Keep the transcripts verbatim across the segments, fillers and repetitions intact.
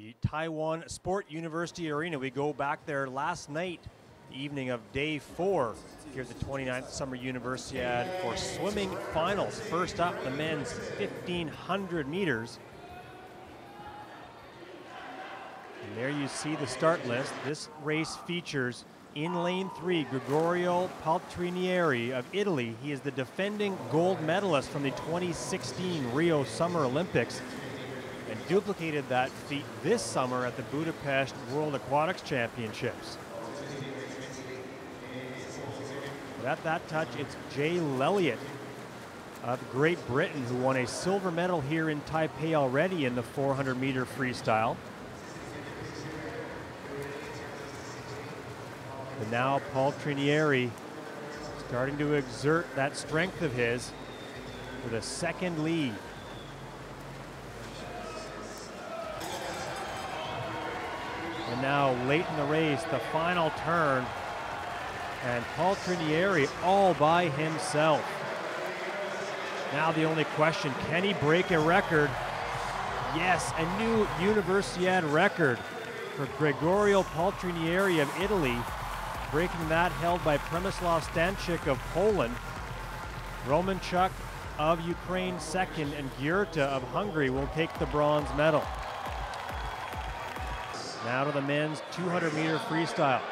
the Taiwan Sport University Arena. We go back there last night, the evening of day four, here at the twenty-ninth Summer Universiade for swimming finals. First up, the men's fifteen hundred meters. And there you see the start list. This race features in lane three, Gregorio Paltrinieri of Italy. He is the defending gold medalist from the twenty sixteen Rio Summer Olympics and duplicated that feat this summer at the Budapest World Aquatics Championships. But at that touch, it's Jay Lelliott of Great Britain, who won a silver medal here in Taipei already in the four hundred meter freestyle. And now Paltrinieri starting to exert that strength of his with a second lead. And now late in the race, the final turn, and Paltrinieri all by himself. Now the only question, can he break a record? Yes, a new Universiade record for Gregorio Paltrinieri of Italy, breaking that held by Przemysław Stanczyk of Poland. Romanchuk of Ukraine second, and Gyurta of Hungary will take the bronze medal. Now to the men's two hundred meter freestyle.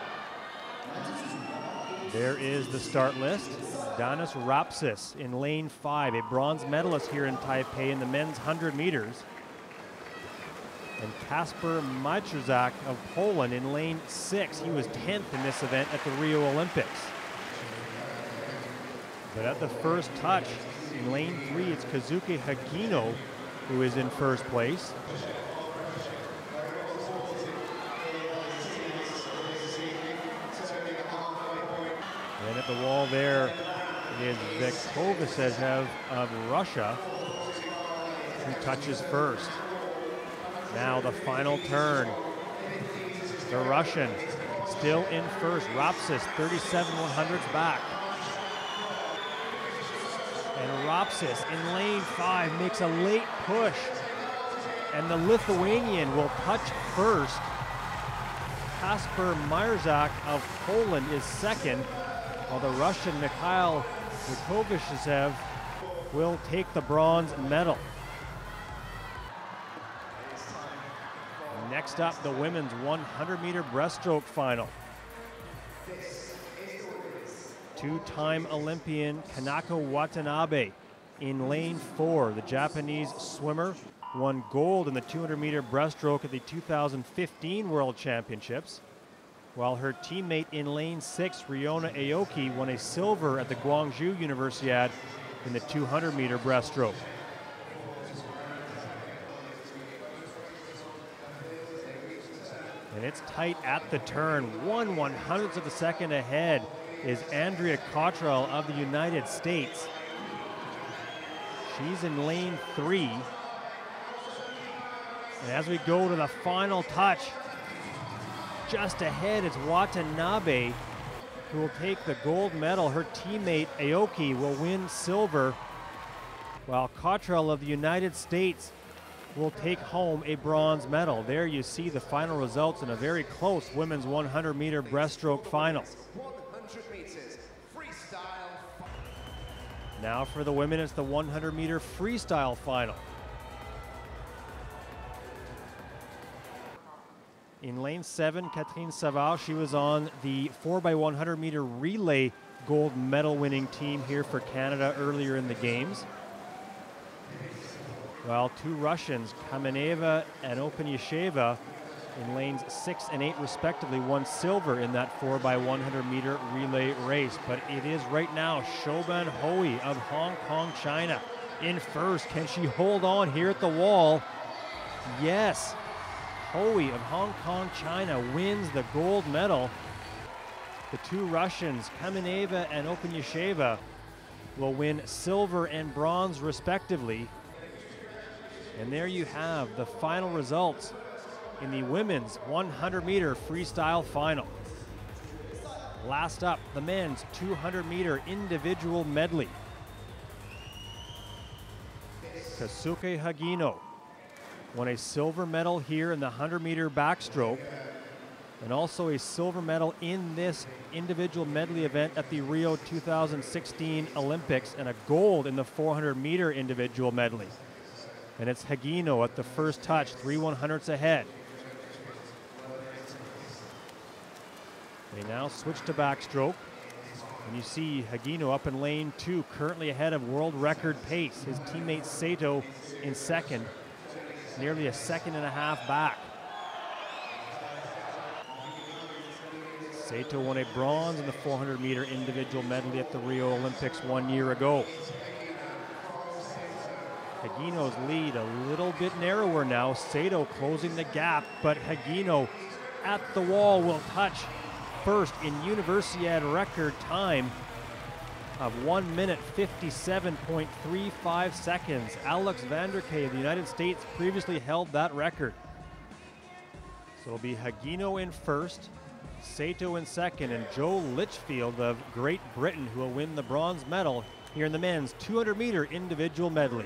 There is the start list. Danas Rapsis in lane five, a bronze medalist here in Taipei in the men's one hundred meters. And Kasper Majczak of Poland in lane six. He was tenth in this event at the Rio Olympics. But at the first touch, in lane three, it's Kazuki Hagino who is in first place. And at the wall there is Vekovasev of Russia, who touches first. Now the final turn. The Russian still in first. Rapsis, thirty-seven one hundredths back. And Rapsis in lane five makes a late push. And the Lithuanian will touch first. Kasper Majczak of Poland is second, while the Russian Mikhail Vekovasev will take the bronze medal. Next up, the women's one hundred meter breaststroke final. Two-time Olympian Kanako Watanabe in lane four. The Japanese swimmer won gold in the two hundred meter breaststroke at the two thousand fifteen World Championships, while her teammate in lane six, Riona Aoki, won a silver at the Gwangju Universiade in the two hundred meter breaststroke. And it's tight at the turn. One one hundredth of a second ahead is Andrea Cottrell of the United States. She's in lane three. And as we go to the final touch, just ahead it's Watanabe who will take the gold medal. Her teammate Aoki will win silver, while Cottrell of the United States will take home a bronze medal. There you see the final results in a very close women's one hundred meter breaststroke final. Now for the women, it's the one hundred meter freestyle final. In lane seven, Catherine Savard, she was on the four by one hundred meter relay gold medal winning team here for Canada earlier in the games. While two Russians, Kameneva and Opanyasheva, in lanes six and eight respectively, won silver in that four by one hundred meter relay race. But it is right now Shouban Hui of Hong Kong, China, in first. Can she hold on here at the wall? Yes. Hui of Hong Kong, China wins the gold medal. The two Russians, Kameneva and Opanyasheva, will win silver and bronze respectively. And there you have the final results in the women's one hundred meter freestyle final. Last up, the men's two hundred meter individual medley. Kazuki Hagino won a silver medal here in the one hundred meter backstroke, and also a silver medal in this individual medley event at the Rio two thousand sixteen Olympics, and a gold in the four hundred meter individual medley. And it's Hagino at the first touch, three one hundredths ahead. They now switch to backstroke, and you see Hagino up in lane two, currently ahead of world record pace. His teammate Sato in second, nearly a second and a half back. Sato won a bronze in the four hundred meter individual medley at the Rio Olympics one year ago. Hagino's lead a little bit narrower now. Sato closing the gap, but Hagino at the wall will touch first in Universiade record time of one minute fifty-seven point three five seconds. Alex Vanderkay of the United States previously held that record. So it'll be Hagino in first, Sato in second, and Joe Litchfield of Great Britain who will win the bronze medal here in the men's two hundred meter individual medley.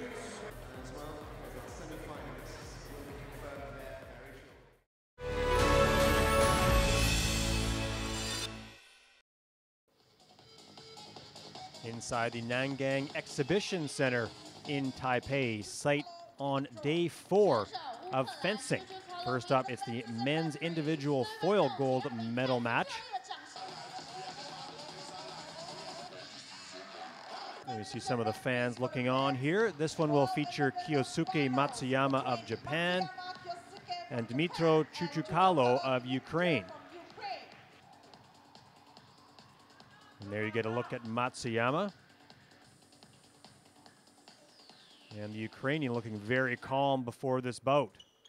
Inside the Nangang Exhibition Center in Taipei, site on day four of fencing. First up, it's the men's individual foil gold medal match. There you see some of the fans looking on here. This one will feature Kyosuke Matsuyama of Japan and Dmytro Chuchukalo of Ukraine. And there you get a look at Matsuyama. And the Ukrainian looking very calm before this bout.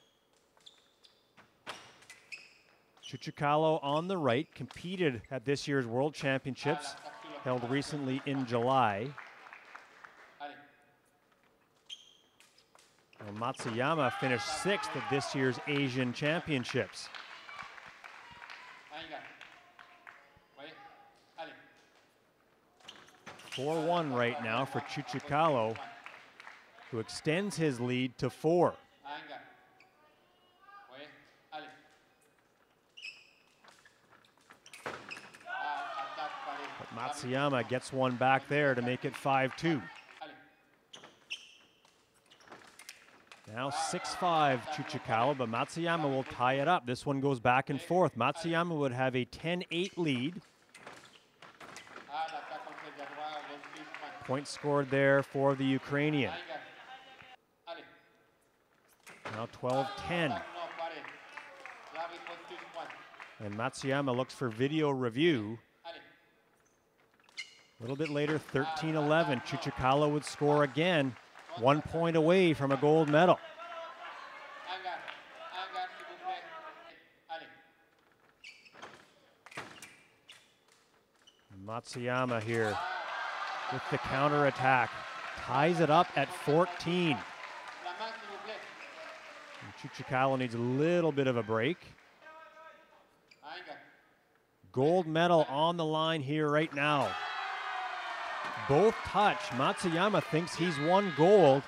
Chuchukalo on the right, competed at this year's World Championships, held recently in July. And Matsuyama finished sixth at this year's Asian Championships. four one right now for Chuchukalo, who extends his lead to four. But Matsuyama gets one back there to make it five two. Now six five Chuchukalo, but Matsuyama will tie it up. This one goes back and forth. Matsuyama would have a ten eight lead. Point scored there for the Ukrainian. Now twelve ten. And Matsuyama looks for video review. A little bit later, thirteen eleven. Chuchukalo would score again, one point away from a gold medal. Matsuyama here with the counterattack, ties it up at fourteen. And Chuchukalo needs a little bit of a break. Gold medal on the line here right now. Both touch. Matsuyama thinks he's won gold.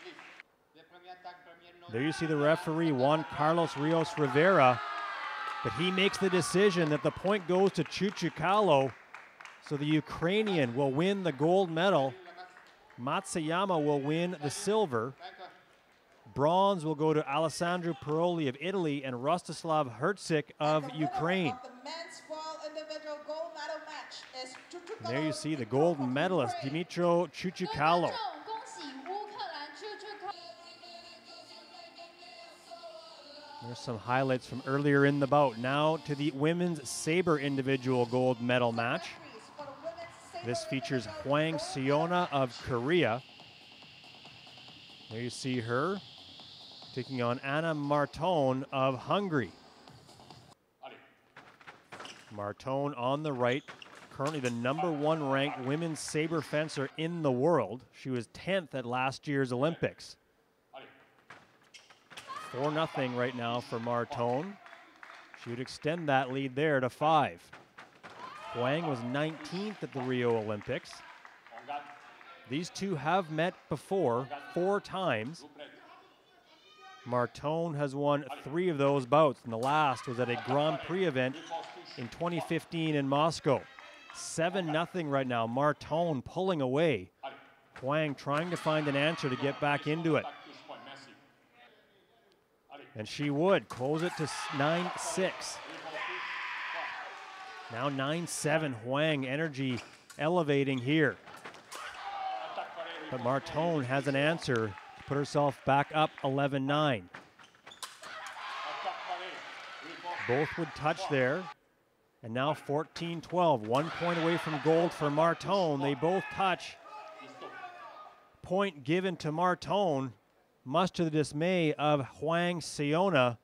There you see the referee, Juan Carlos Rios Rivera, but he makes the decision that the point goes to Chuchukalo. So the Ukrainian will win the gold medal. Matsuyama will win the silver. Bronze will go to Alessandro Paroli of Italy and Rostislav Hercik of Ukraine. And there you see the gold medalist, Dmytro Chuchukalo. There's some highlights from earlier in the bout. Now to the women's saber individual gold medal match. This features Hwang Seona of Korea. There you see her taking on Anna Martone of Hungary. Martone on the right, currently the number one ranked women's saber fencer in the world. She was tenth at last year's Olympics. four nothing right now for Martone. She would extend that lead there to five. Hwang was nineteenth at the Rio Olympics. These two have met before, four times. Martone has won three of those bouts, and the last was at a Grand Prix event in twenty fifteen in Moscow. seven nothing right now. Martone pulling away. Huang trying to find an answer to get back into it. And she would close it to nine six. Now nine seven. Huang energy elevating here. But Martone has an answer to put herself back up eleven nine. Both would touch there. And now fourteen twelve. One point away from gold for Martone. They both touch. Point given to Martone, much to the dismay of Huang Siona.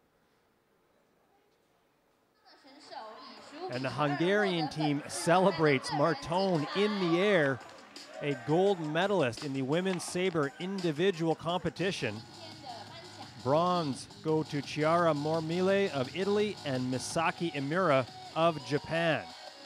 And the Hungarian team celebrates Martone in the air, a gold medalist in the women's saber individual competition. Bronze go to Chiara Mormile of Italy and Misaki Imura of Japan.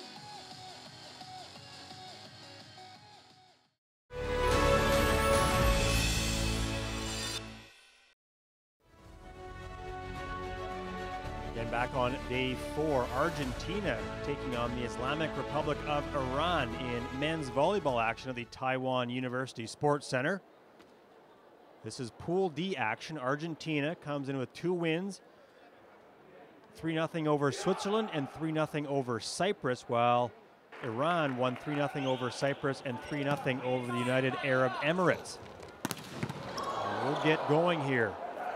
Again, back on day four, Argentina taking on the Islamic Republic of Iran in men's volleyball action at the Taiwan University Sports Center. This is Pool D action. Argentina comes in with two wins, three nothing over Switzerland and three nothing over Cyprus, while Iran won three nothing over Cyprus and three nothing over the United Arab Emirates. And we'll get going here.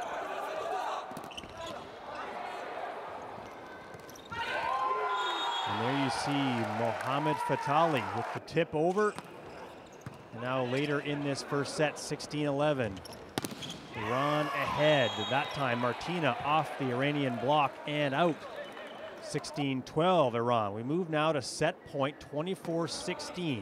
And there you see Mohamed Fatali with the tip over. And now later in this first set, sixteen eleven. Iran ahead. That time Martina off the Iranian block and out. sixteen twelve Iran. We move now to set point twenty-four sixteen.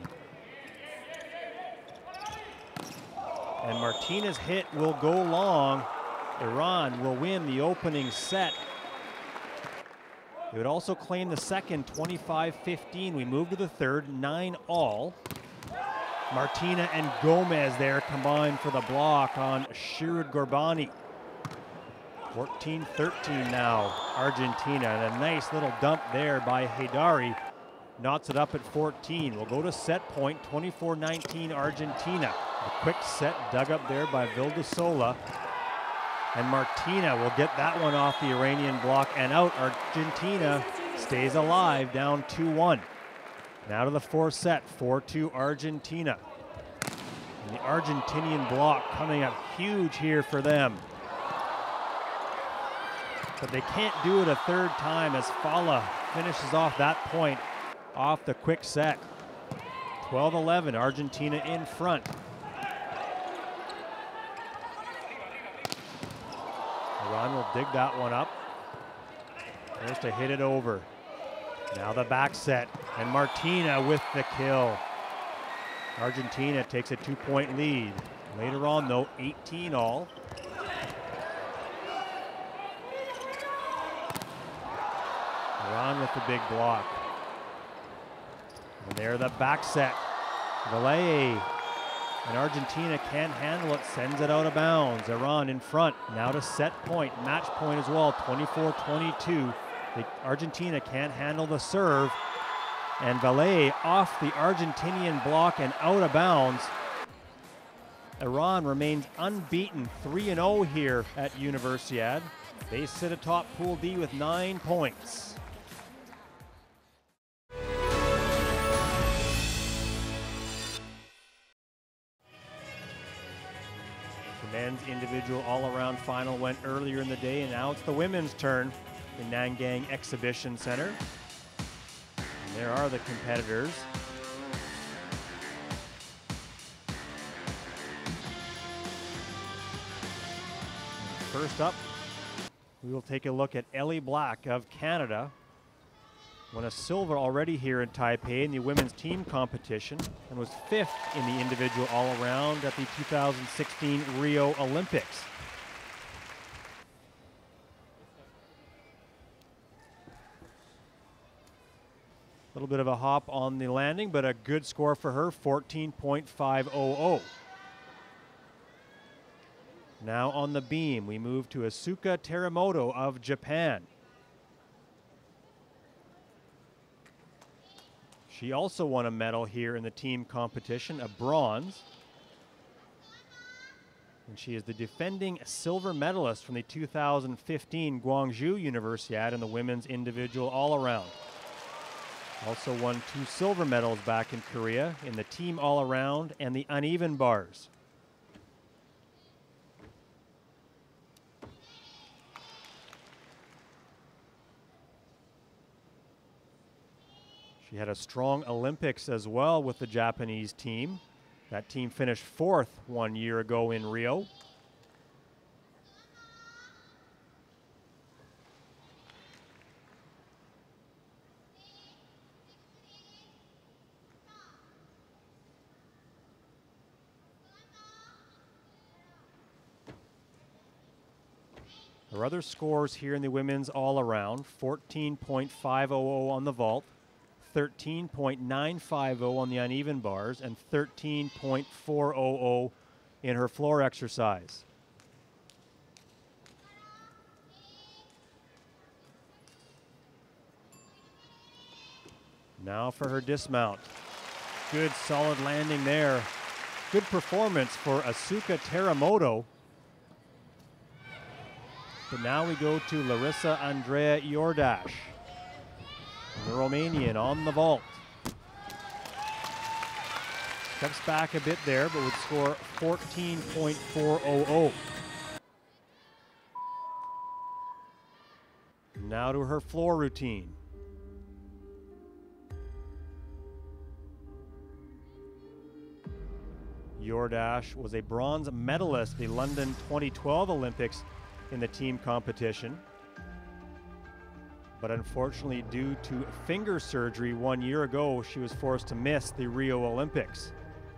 And Martina's hit will go long. Iran will win the opening set. They would also claim the second, twenty-five fifteen. We move to the third, nine all. Martina and Gomez there combined for the block on Shirud Gorbani. fourteen thirteen now, Argentina. And a nice little dump there by Haydari. Knots it up at fourteen. We'll go to set point, twenty-four nineteen Argentina. A quick set dug up there by Vildasola. And Martina will get that one off the Iranian block and out. Argentina stays alive, down two one. Now to the fourth set, four two Argentina. And the Argentinian block coming up huge here for them. But they can't do it a third time as Fala finishes off that point off the quick set. twelve eleven, Argentina in front. Iran will dig that one up. There's to hit it over. Now the back set, and Martina with the kill. Argentina takes a two-point lead. Later on, though, eighteen all. Iran with the big block. And there the back set. Valle. And Argentina can't handle it, sends it out of bounds. Iran in front, now to set point, match point as well, twenty-four twenty-two. The Argentina can't handle the serve. And Valle off the Argentinian block and out of bounds. Iran remains unbeaten, three and oh here at Universiade. They sit atop Pool D with nine points. The men's individual all-around final went earlier in the day, and now it's the women's turn in Nangang Exhibition Center. And there are the competitors. And first up, we will take a look at Ellie Black of Canada. Won a silver already here in Taipei in the women's team competition and was fifth in the individual all-around at the two thousand sixteen Rio Olympics. A little bit of a hop on the landing, but a good score for her, fourteen point five oh oh. Now on the beam, we move to Asuka Teramoto of Japan. She also won a medal here in the team competition, a bronze. And she is the defending silver medalist from the two thousand fifteen Gwangju Universiade in the women's individual all-around. Also won two silver medals back in Korea in the team all-around and the uneven bars. She had a strong Olympics as well with the Japanese team. That team finished fourth one year ago in Rio. Her other scores here in the women's all-around, fourteen point five oh oh on the vault, thirteen point nine five oh on the uneven bars, and thirteen point four oh oh in her floor exercise. Now for her dismount. Good solid landing there. Good performance for Asuka Teramoto. But now we go to Larissa Andreea Iordache, the Romanian on the vault. Steps back a bit there, but would score fourteen point four oh oh. Now to her floor routine. Iordache was a bronze medalist at the London twenty twelve Olympics in the team competition. But unfortunately, due to finger surgery one year ago, she was forced to miss the Rio Olympics.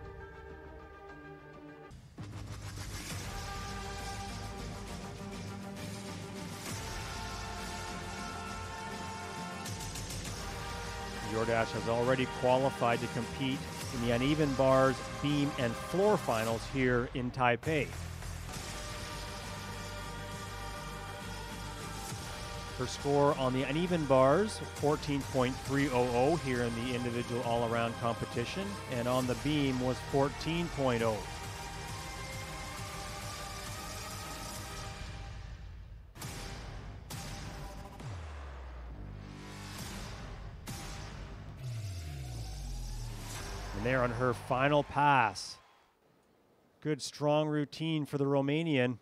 Iordache has already qualified to compete in the uneven bars, beam, and floor finals here in Taipei. Her score on the uneven bars, fourteen point three oh oh here in the individual all-around competition, and on the beam was fourteen point oh. And there on her final pass. Good strong routine for the Romanian.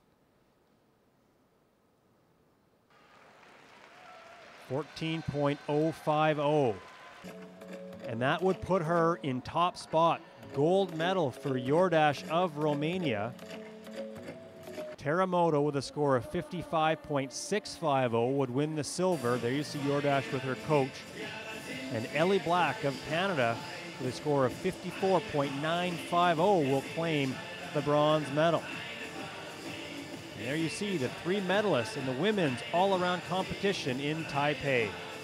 fourteen point oh five oh. And that would put her in top spot. Gold medal for Iordache of Romania. Teramoto with a score of fifty-five point six five oh would win the silver. There you see Iordache with her coach. And Ellie Black of Canada with a score of fifty-four point nine five oh will claim the bronze medal. And there you see the three medalists in the women's all-around competition in Taipei.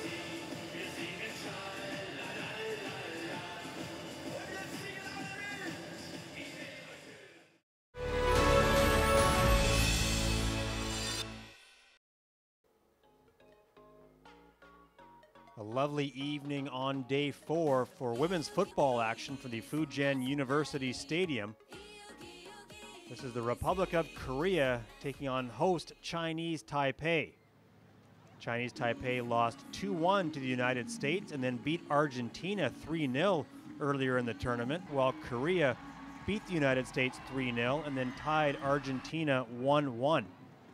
A lovely evening on day four for women's football action for the Fujian University Stadium. This is the Republic of Korea taking on host Chinese Taipei. Chinese Taipei lost two one to the United States and then beat Argentina three nil earlier in the tournament, while Korea beat the United States three nil and then tied Argentina one one.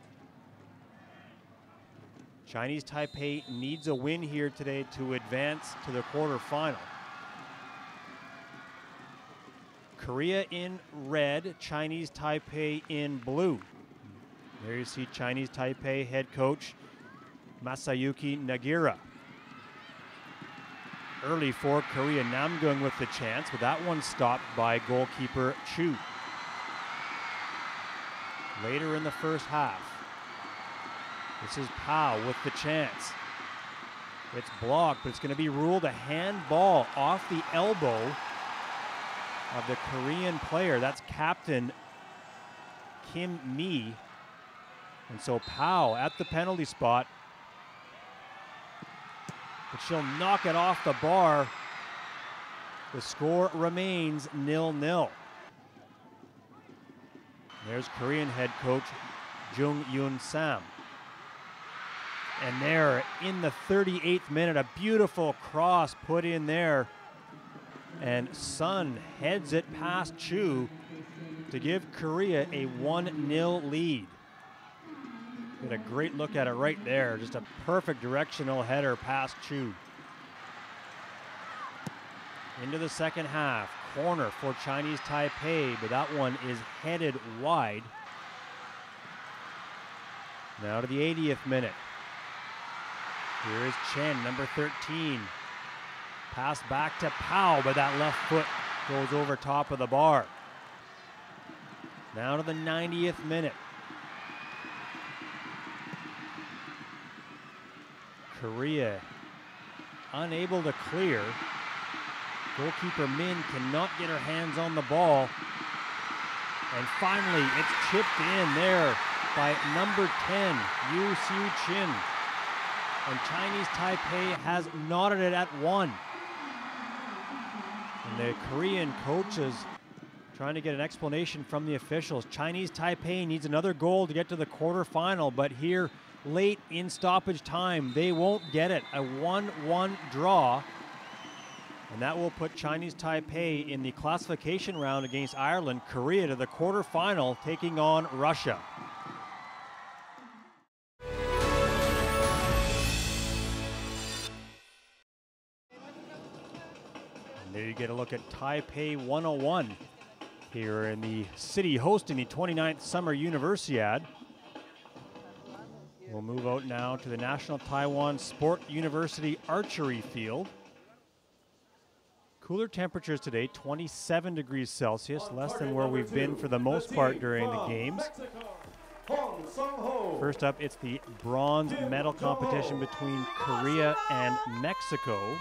Chinese Taipei needs a win here today to advance to the quarterfinal. Korea in red, Chinese Taipei in blue. There you see Chinese Taipei head coach Masayuki Nagira. Early for Korea, Namgung with the chance, but that one stopped by goalkeeper Chu. Later in the first half, this is Pao with the chance. It's blocked, but it's going to be ruled a handball off the elbow of the Korean player. That's captain Kim Mi. And so Pau at the penalty spot. But she'll knock it off the bar. The score remains nil nil. There's Korean head coach Jung Yoon Sam. And there in the thirty-eighth minute, a beautiful cross put in there. And Sun heads it past Chu to give Korea a one nil lead. Get a great look at it right there. Just a perfect directional header past Chu. Into the second half. Corner for Chinese Taipei, but that one is headed wide. Now to the eightieth minute. Here is Chen, number thirteen. Pass back to Pau, but that left foot goes over top of the bar. Now to the ninetieth minute. Korea unable to clear. Goalkeeper Min cannot get her hands on the ball. And finally, it's chipped in there by number ten, Yu Siu Chin. And Chinese Taipei has knotted it at one. And the Korean coaches trying to get an explanation from the officials. Chinese Taipei needs another goal to get to the quarterfinal, but here late in stoppage time, they won't get it. A one one draw. And that will put Chinese Taipei in the classification round against Ireland. Korea to the quarterfinal, taking on Russia. And there you get a look at Taipei one oh one here in the city hosting the twenty-ninth Summer Universiade. We'll move out now to the National Taiwan Sport University Archery Field. Cooler temperatures today, twenty-seven degrees Celsius, less than where we've been for the most part during the games. First up, it's the bronze medal competition between Korea and Mexico.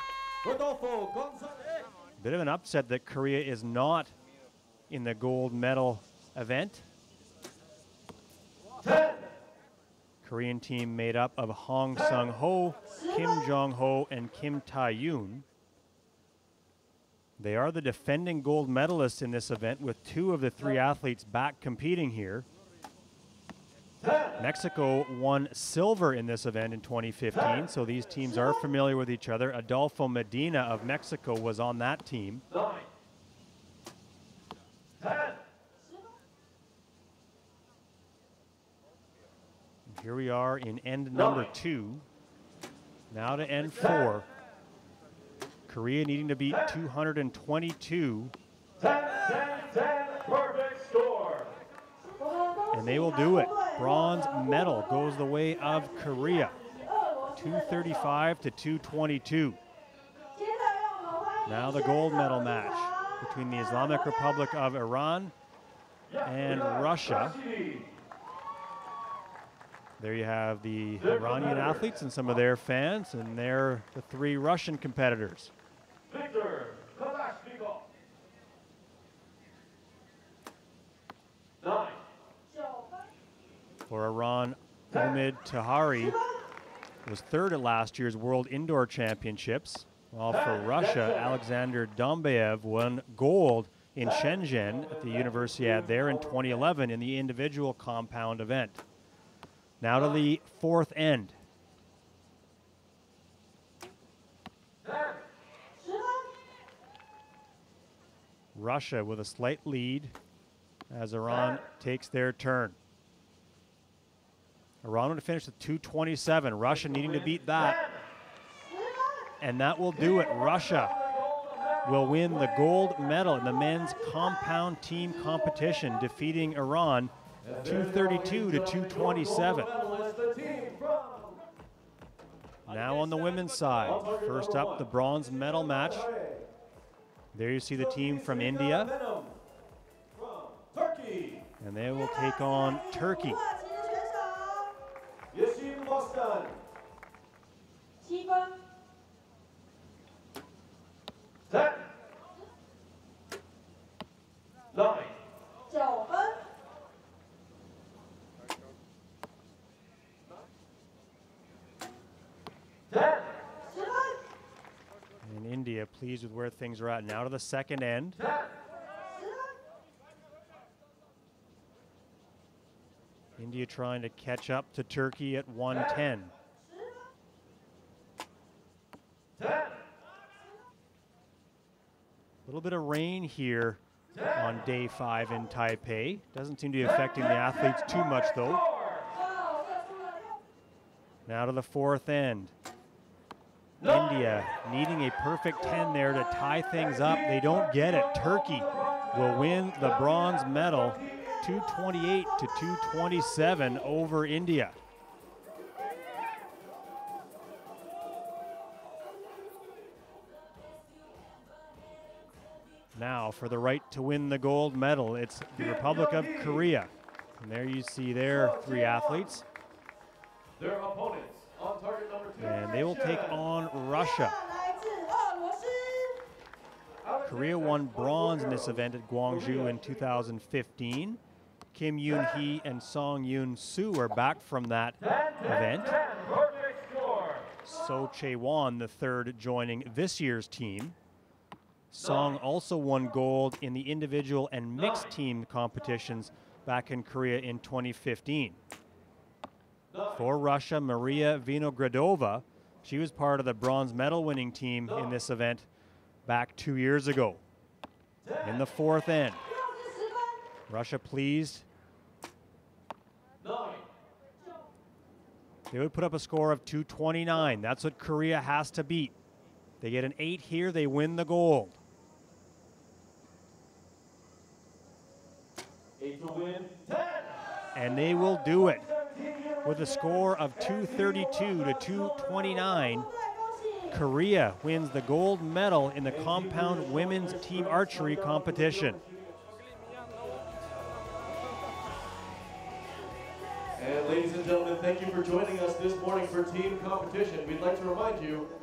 Bit of an upset that Korea is not in the gold medal event. Korean team made up of Hong Sung-ho, Kim Jong-ho, and Kim Tae-yoon. They are the defending gold medalists in this event, with two of the three athletes back competing here. Mexico won silver in this event in twenty fifteen, so these teams are familiar with each other. Adolfo Medina of Mexico was on that team. Here we are in end number two. Now to end four. Korea needing to beat two hundred twenty-two. And they will do it. Bronze medal goes the way of Korea. two thirty-five to two twenty-two. Now the gold medal match between the Islamic Republic of Iran and Russia. There you have the Iranian athletes and some of their fans, and they're the three Russian competitors. Victor Kalashnikov. Nine. For Iran, Omid Tahari was third at last year's World Indoor Championships, while for Russia, Alexander Dombayev won gold in Shenzhen at the Universiade there in twenty eleven in the individual compound event. Now to the fourth end. Russia with a slight lead as Iran takes their turn. Iran would finish with two twenty-seven. Russia needing to beat that. And that will do it. Russia will win the gold medal in the men's compound team competition, defeating Iran two thirty-two to two twenty-seven. Now on the women's side, first up the bronze medal match. There you see the team from India. And they will take on Turkey. pleased with where things are at. Now to the second end. India trying to catch up to Turkey at one ten. A little bit of rain here on day five in Taipei. Doesn't seem to be affecting the athletes too much though. Now to the fourth end. India needing a perfect ten there to tie things up. They don't get it. Turkey will win the bronze medal, two twenty-eight to two twenty-seven over India. Now for the right to win the gold medal, it's the Republic of Korea. And there you see their three athletes. Their opponents on target number two. And they will take on Russia. Korea won bronze in this event at Gwangju in two thousand fifteen. Kim Yoon-hee and Song Yoon-soo are back from that event. So Chae-won, the third, joining this year's team. Song also won gold in the individual and mixed team competitions back in Korea in twenty fifteen. For Russia, Maria Vinogradova, she was part of the bronze medal winning team in this event back two years ago. In the fourth end, Russia pleased. They would put up a score of two twenty-nine. That's what Korea has to beat. They get an eight here, they win the gold. Eight to win, ten. And they will do it with a score of two thirty-two to two twenty-nine. Korea wins the gold medal in the compound women's team archery competition. And ladies and gentlemen, thank you for joining us this morning for team competition. We'd like to remind you